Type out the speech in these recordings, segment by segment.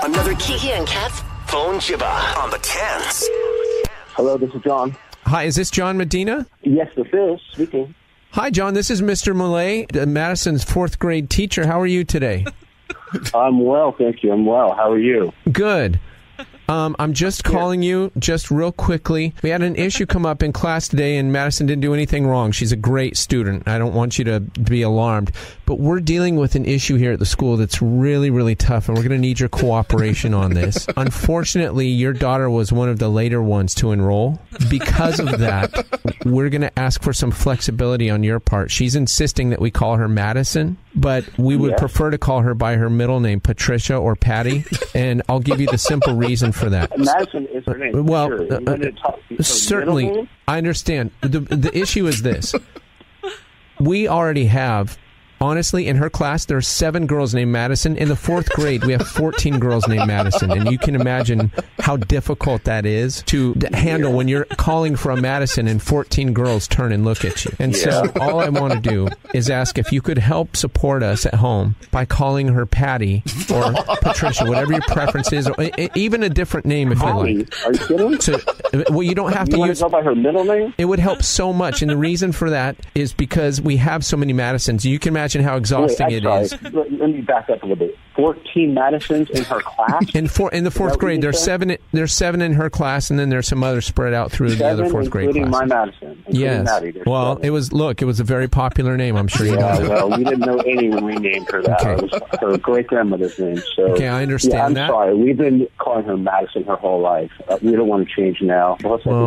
Another Keke and Kat's Phone Jibba on the 10s. Hello, this is John. Hi, is this John Medina? Yes, this is. Speaking. Hi, John. This is Mr. Millay, Madison's fourth grade teacher. How are you today? I'm well, thank you. I'm well. How are you? Good. I'm just calling you just real quickly. We had an issue come up in class today, and Madison didn't do anything wrong. She's a great student. I don't want you to be alarmed. But we're dealing with an issue here at the school that's really, really tough, and we're going to need your cooperation on this. Unfortunately, your daughter was one of the later ones to enroll. Because of that, we're going to ask for some flexibility on your part. She's insisting that we call her Madison, but we would prefer to call her by her middle name, Patricia or Patty, and I'll give you the simple reason for that. Madison is her name. Well, sure. Certainly, I understand. The issue is this. We already have, honestly, in her class, there are 7 girls named Madison. In the 4th grade, we have 14 girls named Madison. And you can imagine how difficult that is to handle when you're calling for a Madison and 14 girls turn and look at you. And so all I want to do is ask if you could help support us at home by calling her Patty or Patricia, whatever your preference is, or even a different name if you like. Are you kidding? So, well, you don't have to use... go by her middle name? It would help so much. And the reason for that is because we have so many Madisons. You can imagine how exhausting it is. Let me back up a little bit. 14 Madisons in her class? In the 4th grade, there's 7 in her class, and then there's some others spread out through the other 4th grade classes. Including my Madison. Yes. Maddie, well, 7. It was a very popular name. I'm sure you know that. Well, we didn't know any when we named her that. Okay. It was her great-grandmother's name. So, okay, I understand that. I'm sorry. We've been calling her Madison her whole life. We don't want to change now.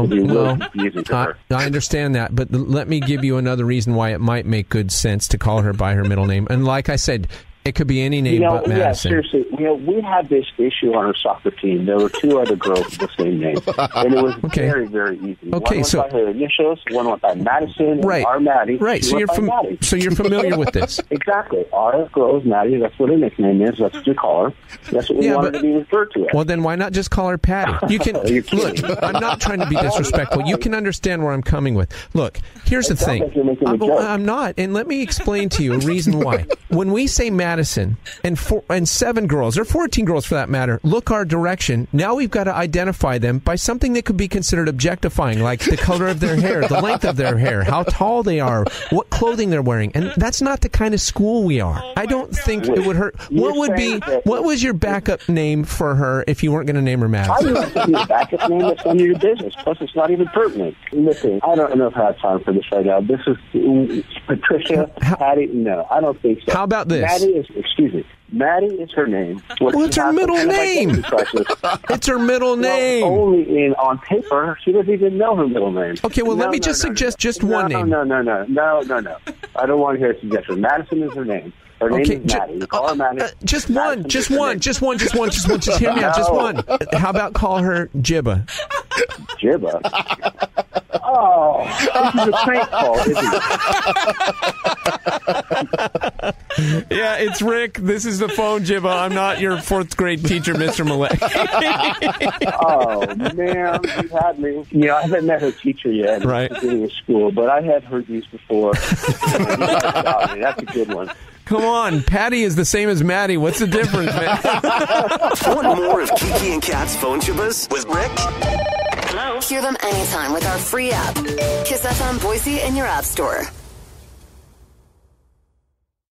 I understand that, but let me give you another reason why it might make good sense to call her by her middle name. And like I said, it could be any name but Madison. Yeah, seriously. We had this issue on our soccer team. There were 2 other girls with the same name. And it was very, very easy. Okay, one went by her initials, one went by Madison, and our Maddie. Right, so you're familiar with this. Exactly. Our girl is Maddie. That's what her nickname is. That's what you call her. That's what we wanted to be referred to as. Well, then why not just call her Patty? You can look, I'm not trying to be disrespectful. You can understand where I'm coming with. Look, here's the thing. Like you're making a joke. I'm not, and let me explain to you a reason why. When we say Madison and 7 girls, or 14 girls for that matter, look our direction, now we've got to identify them by something that could be considered objectifying, like the color of their hair, the length of their hair, how tall they are, what clothing they're wearing. And that's not the kind of school we are. I don't think it would hurt. What was your backup name for her if you weren't going to name her Madison? I don't think your backup name is none of your business. Plus, it's not even pertinent. Listen, I don't know if I have time for this right now. This is Patricia, Patty. No, I don't think so. How about this? Maddie is her name. Well, it's her middle name. It's her middle name. Only on paper, she doesn't even know her middle name. Okay, well, let me just suggest just one name. No. I don't want to hear a suggestion. Madison is her name. Her name is Maddie. You call her Maddie. Just one. Just hear me out. Just one. How about call her Jibba? Jibba? Oh, this is a prank call, isn't it? Yeah, it's Rick. This is the phone, Jibba. I'm not your 4th grade teacher, Mr. Millay. Oh, man, you had me. I haven't met her teacher yet. Right. At the beginning of school, but I had heard these before. That's a good one. Come on, Patty is the same as Maddie. What's the difference, man? Want more of Keke and Kat's Phone Jibbas with Rick? Hello? Hear them anytime with our free app. Kiss FM Boise in your app store.